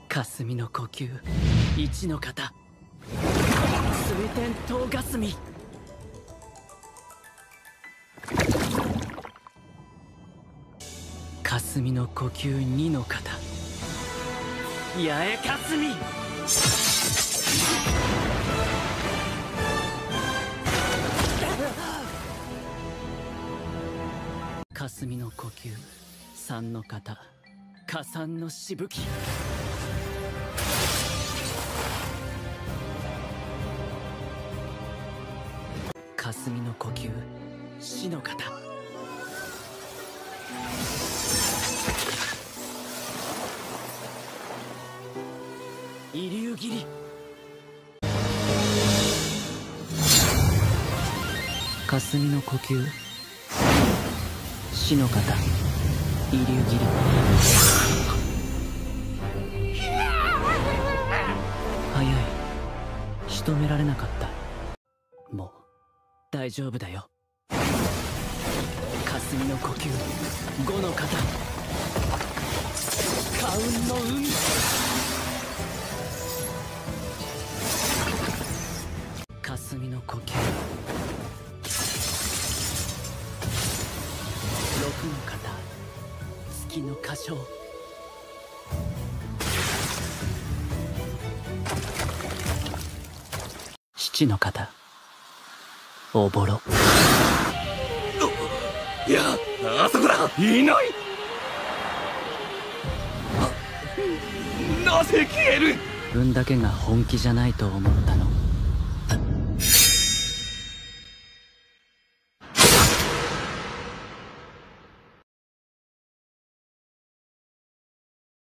霞の呼吸一の型水天東霞。霞の呼吸二の型八重霞。霞の呼吸三の型加算のしぶき。霞の呼吸死の型遺留斬り。霞の呼吸死の型遺留斬り。早い、仕留められなかった。もう大丈夫だよ。霞の呼吸五の型火雲の海。霞の呼吸六の型月の歌唱。七の型おぼろ。 いや、あそこだ。いない。なぜ消える。 運だけが本気じゃないと思ったの。